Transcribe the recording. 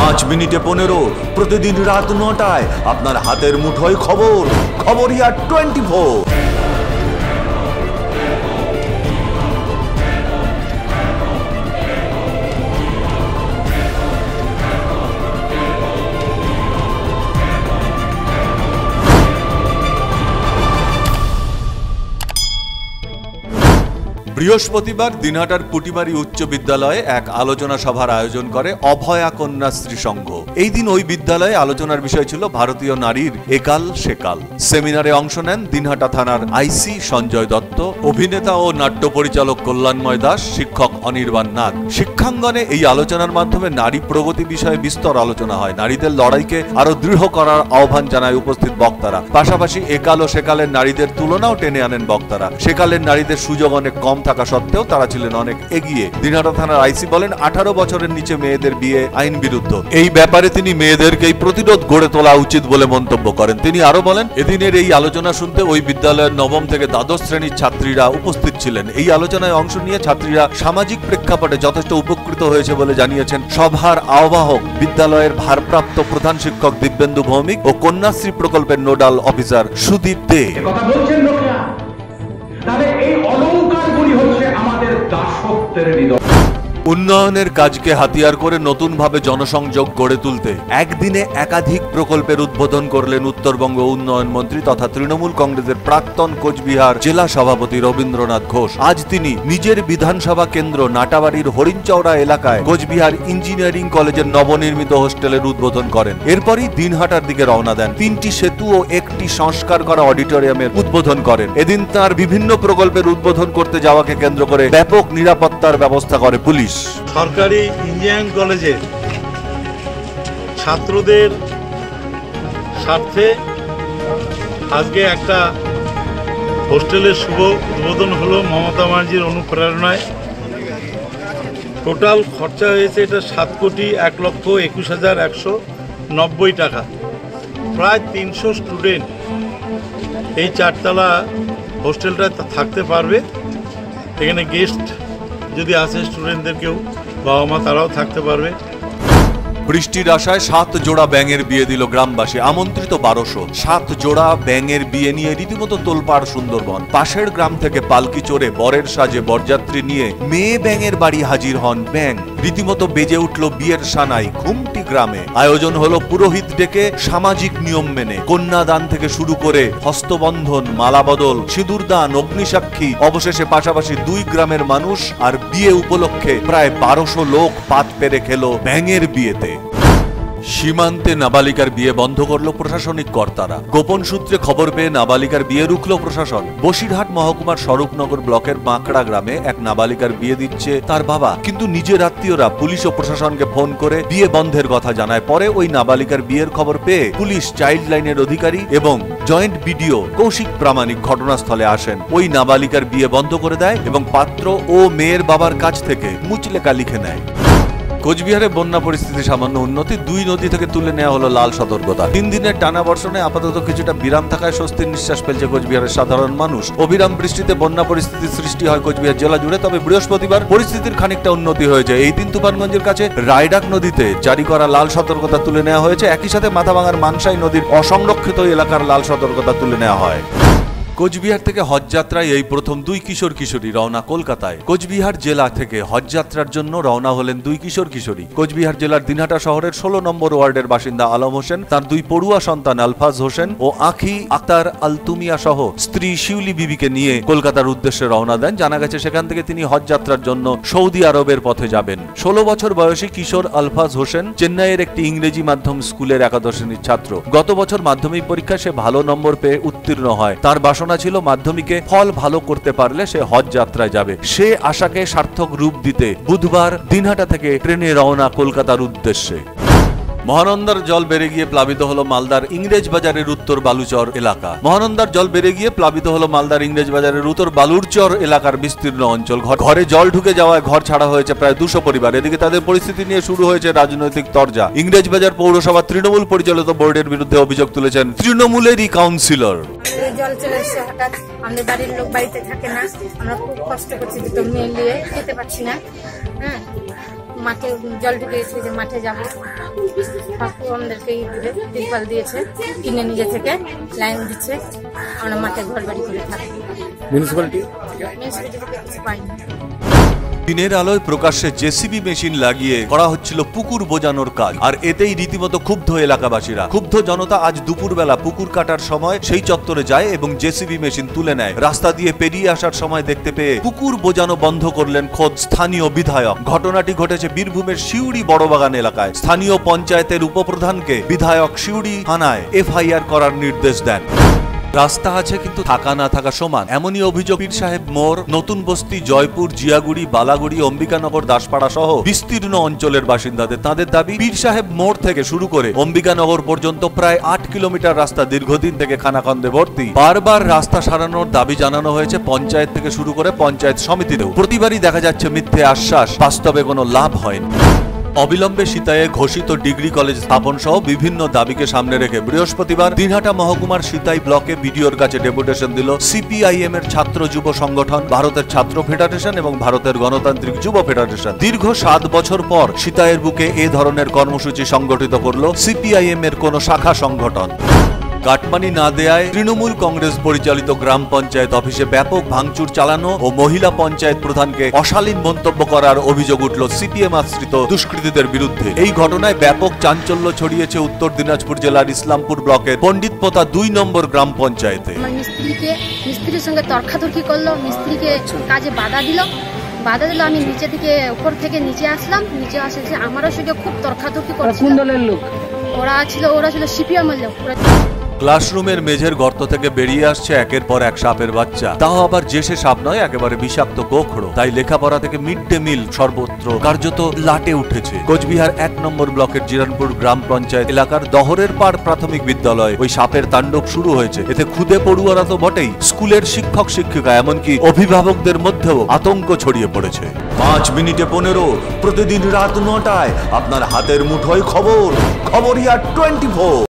5 মিনিটে 15 প্রতিদিন রাত 9টায় আপনার হাতের মুঠোয় খবর। খবরিয়া 24। বৃহস্পতিবার দিনহাটার পুটিমারি উচ্চ বিদ্যালয়ে এক আলোচনা সভার আয়োজন করে অভয়া কন্যাশ্রী সংঘ। এই দিন ওই বিদ্যালয়ে আলোচনার বিষয় ছিল ভারতীয় নারীর একাল সেকাল। সেমিনারে অংশ নেন দিনহাটা থানার আইসি সঞ্জয় দত্ত, অভিনেতা ও নাট্য পরিচালক কল্যাণময় দাস, শিক্ষক অনির্বাণ নাগ। শিক্ষাঙ্গনে এই আলোচনার মাধ্যমে নারী প্রগতি বিষয়ে বিস্তর আলোচনা হয়। নারীদের লড়াইকে আরো দৃঢ় করার আহ্বান জানায় উপস্থিত বক্তারা। পাশাপাশি একাল ও সেকালের নারীদের তুলনাও টেনে আনেন বক্তারা। সেকালের নারীদের সুযোগ অনেক কম থাকা সত্ত্বেও তারা ছিলেন অনেক এগিয়ে। দিনহাটা থানার আইসি বলেন, 18 বছরের নিচে মেয়েদের বিয়ে আইন বিরুদ্ধ। এই ব্যাপারে তিনি মেয়েদেরকেই প্রতিরোধ গড়ে তোলা উচিত বলে মন্তব্য করেন। তিনি আরো বলেন, এদিনের এই আলোচনা শুনতে ওই বিদ্যালয়ের নবম থেকে দ্বাদশ শ্রেণীর ছাত্রীরা উপস্থিত ছিলেন। এই আলোচনায় অংশ নিয়ে ছাত্রীরা সামাজিক প্রেক্ষাপটে যথেষ্ট উপকৃত হয়েছে বলে জানিয়েছেন সভার আহ্বায়ক বিদ্যালয়ের ভারপ্রাপ্ত প্রধান শিক্ষক দিব্যেন্দু ভৌমিক ও কন্যাশ্রী প্রকল্পের নোডাল অফিসার সুদীপ দে। তাহলে এই অলংকারগুলি হচ্ছে আমাদের দাসত্বের নিদর্শন। উন্নয়নের কাজকে হাতিয়ার করে নতুনভাবে জনসংযোগ গড়ে তুলতে একদিনে একাধিক প্রকল্পের উদ্বোধন করলেন উত্তরবঙ্গ উন্নয়ন মন্ত্রী তথা তৃণমূল কংগ্রেসের প্রাক্তন কোচবিহার জেলা সভাপতি রবীন্দ্রনাথ ঘোষ। আজ তিনি নিজের বিধানসভা কেন্দ্র নাটাবাড়ির হরিণচৌড়া এলাকায় কোচবিহার ইঞ্জিনিয়ারিং কলেজের নবনির্মিত হোস্টেলের উদ্বোধন করেন। এরপরই দিনহাটার দিকে রওনা দেন। 3টি সেতু ও একটি সংস্কার করা অডিটোরিয়ামের উদ্বোধন করেন। এদিন তার বিভিন্ন প্রকল্পের উদ্বোধন করতে যাওয়াকে কেন্দ্র করে ব্যাপক নিরাপত্তার ব্যবস্থা করে পুলিশ। সরকারি ইঞ্জিনিয়ারিং কলেজে ছাত্রদের স্বার্থে আজকে একটা হোস্টেলের শুভ উদ্বোধন হলো মমতা ব্যানার্জির অনুপ্রেরণায়। টোটাল খরচা হয়েছে এটা 7,21,190 টাকা। প্রায় 300 স্টুডেন্ট এই 4তলা হোস্টেলটা থাকতে পারবে। এখানে গেস্ট যদি আসে স্টুডেন্টদের কেউ বাবা মা তারাও থাকতে পারবে। বৃষ্টির আশায় 7 জোড়া ব্যাঙের বিয়ে দিল গ্রামবাসী। আমন্ত্রিত 1200। 7 জোড়া ব্যাঙের বিয়ে নিয়ে রীতিমতো তোলপাড় সুন্দরবন। পাশের গ্রাম থেকে পালকি চড়ে বরের সাজে বরযাত্রী নিয়ে মেয়ে ব্যাঙের বাড়ি হাজির হন ব্যাঙ। রীতিমতো বেজে উঠল বিয়ের সানাই ঘুমটি গ্রামে। আয়োজন হলো পুরোহিত ডেকে সামাজিক নিয়ম মেনে। কন্যাদান থেকে শুরু করে হস্তবন্ধন, মালাবদল, সিঁদুরদান, অগ্নিসাক্ষী, অবশেষে পাশাপাশি 2 গ্রামের মানুষ আর বিয়ে উপলক্ষে প্রায় 1200 লোক পাত পেরে খেল ব্যাঙের বিয়েতে। সীমান্তে নাবালিকার বিয়ে বন্ধ করল প্রশাসনিক কর্তারা। গোপন সূত্রে খবর পেয়ে নাবালিকার বিয়ে রুখল প্রশাসন। বসিরহাট মহকুমার স্বরূপনগর ব্লকের বাঁকড়া গ্রামে এক নাবালিকার বিয়ে দিচ্ছে তার বাবা, কিন্তু নিজের আত্মীয়রা পুলিশ ও প্রশাসনকে ফোন করে বিয়ে বন্ধের কথা জানায়। পরে ওই নাবালিকার বিয়ের খবর পেয়ে পুলিশ, চাইল্ড লাইনের অধিকারী এবং জয়েন্ট বিডিও কৌশিক প্রামাণিক ঘটনাস্থলে আসেন। ওই নাবালিকার বিয়ে বন্ধ করে দেয় এবং পাত্র ও মেয়ের বাবার কাছ থেকে মুচলেখা লিখে নেয়। কোচবিহারে বন্যা পরিস্থিতি সামান্য উন্নতি। 2 নদী থেকে তুলে নেওয়া হলো লাল সতর্কতা। 3 দিনের টানা বর্ষণে আপাতত কিছুটা বিরাম থাকায় স্বস্তির নিঃশ্বাস ফেলছে কোচবিহারের সাধারণ মানুষ। অবিরাম বৃষ্টিতে বন্যা পরিস্থিতির সৃষ্টি হয় কোচবিহার জেলা জুড়ে। তবে বৃহস্পতিবার পরিস্থিতির খানিকটা উন্নতি হয়েছে। এই দিন তুফানগঞ্জের কাছে রায়ডাক নদীতে জারি করা লাল সতর্কতা তুলে নেওয়া হয়েছে। একই সাথে মাথাভাঙার মানসাই নদীর অসংরক্ষিত এলাকার লাল সতর্কতা তুলে নেওয়া হয়। কোচবিহার থেকে হজযাত্রায় এই প্রথম 2 কিশোর কিশোরী রওনা কলকাতায়। কোচবিহার জেলা থেকে হজযাত্রার জন্য রওনা হলেন 2 কিশোর কিশোরী। কোচবিহার জেলার দিনহাটা শহরের 16 নম্বর ওয়ার্ডের বাসিন্দা আলম হোসেন, তার 2 পড়ুয়া সন্তান আলফাজ হোসেন ও আখি আক্তার আলতুমিয়া সহ স্ত্রী শিউলি বিবিকে নিয়ে কলকাতার উদ্দেশ্যে রওনা দেন। জানা গেছে সেখান থেকে তিনি হজযাত্রার জন্য সৌদি আরবের পথে যাবেন। 16 বছর বয়সী কিশোর আলফাজ হোসেন চেন্নাইয়ের একটি ইংরেজি মাধ্যম স্কুলের একাদশ শ্রেণীর ছাত্র। গত বছর মাধ্যমিক পরীক্ষায় সে ভালো নম্বর পেয়ে উত্তীর্ণ হয়। তার বাসনা ছিল মাধ্যমিকে ফল ভালো করতে পারলে সে হজ যাত্রায় যাবে। সে আশাকে সার্থক রূপ দিতে বুধবার দিনহাটা থেকে ট্রেনে রওনা কলকাতার উদ্দেশ্যে। মহানন্দার জল বেড়ে গিয়ে প্লাবিত হলো মালদার ইংরেজ বাজারের উত্তর বালুচর এলাকা। মহানন্দার জল বেড়ে গিয়ে প্লাবিত হলো মালদার ইংরেজ বাজারের উত্তর বালুরচর এলাকার বিস্তীর্ণ অঞ্চল। ঘরে জল ঢুকে যাওয়ায় ঘর ছাড়া হয়েছে প্রায় 200 পরিবার। এদিকে তাদের পরিস্থিতি নিয়ে শুরু হয়েছে রাজনৈতিক তরজা। ইংরেজ বাজার পৌরসভা তৃণমূল পরিচালিত বোর্ডের বিরুদ্ধে অভিযোগ তুলেছেন তৃণমূলেরই কাউন্সিলর। জল চলে এসে হঠাৎ আমাদের বাড়ির লোক বাড়িতে থাকে না, আমরা খুব কষ্ট করছি, দুটো মেয়ে নিয়ে খেতে পারছি না। মাঠে জল ঢুকে গেছে, যে মাঠে যাবো। ঠাকুর আমাদেরকে তিরপাল দিয়েছে, কিনে নিজে থেকে লাইন দিচ্ছে, আমরা মাঠে ঘর বাড়ি করে থাকি। মিউনিসিপ্যালিটি থেকে কিছু পাইনি। দিনের আলোয় প্রকাশ্যে জেসিবি মেশিন লাগিয়ে করা হচ্ছিল পুকুর বোজানোর কাজ, আর এতেই রীতিমতো ক্ষুব্ধ এলাকাবাসীরা। ক্ষুব্ধ জনতা আজ দুপুরবেলা পুকুর কাটার সময় সেই চত্বরে যায় এবং জেসিবি মেশিন তুলে নেয়। রাস্তা দিয়ে পেরিয়ে আসার সময় দেখতে পেয়ে পুকুর বোজানো বন্ধ করলেন খোদ স্থানীয় বিধায়ক। ঘটনাটি ঘটেছে বীরভূমের শিউড়ি বড়বাগান এলাকায়। স্থানীয় পঞ্চায়েতের উপপ্রধানকে বিধায়ক শিউড়ি থানায় এফআইআর করার নির্দেশ দেন। রাস্তা আছে কিন্তু থাকা না থাকা সমান, এমনই অভিযোগ পীর সাহেব মোড়, নতুন বস্তি, জয়পুর, জিয়াগুড়ি, বালাগুড়ি, অম্বিকানগর, দাসপাড়া সহ বিস্তীর্ণ অঞ্চলের বাসিন্দাদের। তাদের দাবি, পীর সাহেব মোড় থেকে শুরু করে অম্বিকানগর পর্যন্ত প্রায় 8 কিলোমিটার রাস্তা দীর্ঘদিন থেকে খানাখন্দে ভর্তি। বারবার রাস্তা সারানোর দাবি জানানো হয়েছে পঞ্চায়েত থেকে শুরু করে পঞ্চায়েত সমিতিতেও। প্রতিবারই দেখা যাচ্ছে মিথ্যে আশ্বাস, বাস্তবে কোনো লাভ হয়নি। অবিলম্বে সিতায়ে ঘোষিত ডিগ্রি কলেজ স্থাপন সহ বিভিন্ন দাবিকে সামনে রেখে বৃহস্পতিবার দিনহাটা মহকুমার সিতাই ব্লকে বিডিওর কাছে ডেপুটেশন দিল সিপিআইএম এর ছাত্র যুব সংগঠন, ভারতের ছাত্র ফেডারেশন এবং ভারতের গণতান্ত্রিক যুব ফেডারেশন। দীর্ঘ 7 বছর পর সিতাইয়ের বুকে এ ধরনের কর্মসূচি সংগঠিত করল সিপিআইএম এর কোন শাখা সংগঠন। কাটমানি না দেয়ায় তৃণমূল কংগ্রেস পরিচালিত গ্রাম পঞ্চায়েত অফিসে ব্যাপক ভাঙচুর চালানো ও মহিলা পঞ্চায়েত প্রধানকে অশালীন মন্তব্য করার অভিযোগ উঠল সিপিএম আশ্রিত দুষ্কৃতীদের বিরুদ্ধে। এই ঘটনায় ব্যাপক চাঞ্চল্য ছড়িয়েছে উত্তর দিনাজপুর জেলার ইসলামপুর ব্লকের পণ্ডিতপোতা 2 নম্বর গ্রাম পঞ্চায়েতে। মিস্ত্রির সঙ্গে তর্কাতর্কি করলো, মিস্ত্রিকে কাজে বাধা দিল। আমি নিচে থেকে উপর থেকে নিচে আসলাম, নিচে আসে আমারও সঙ্গে খুব তর্কাতর্কি করছিল। কোন দলের লোক? ওরা ছিল সিপিএম এর লোক। ক্লাসরুমের মেঝের গর্ত থেকে বেরিয়ে আসছে একের পর এক সাপের বাচ্চা, তাও আবার যে সে সাপ নয়, একেবারে বিষাক্ত গোখরো। তাই লেখাপড়া থেকে মিড ডে মিল সর্বত্র কার্যত লাটে উঠেছে। কোচবিহার 1 নম্বর ব্লকের জিরানপুর গ্রাম পঞ্চায়েত এলাকার দহরের পাড় প্রাথমিক বিদ্যালয় ওই সাপের তাণ্ডব শুরু হয়েছে। এতে খুদে পড়ুয়ারা তো বটেই, স্কুলের শিক্ষক শিক্ষিকা এমনকি অভিভাবকদের মধ্যেও আতঙ্ক ছড়িয়ে পড়েছে। 5 মিনিটে 15 প্রতিদিন রাত 9টায় আপনার হাতের মুঠোয় খবর, খবরিয়া 24।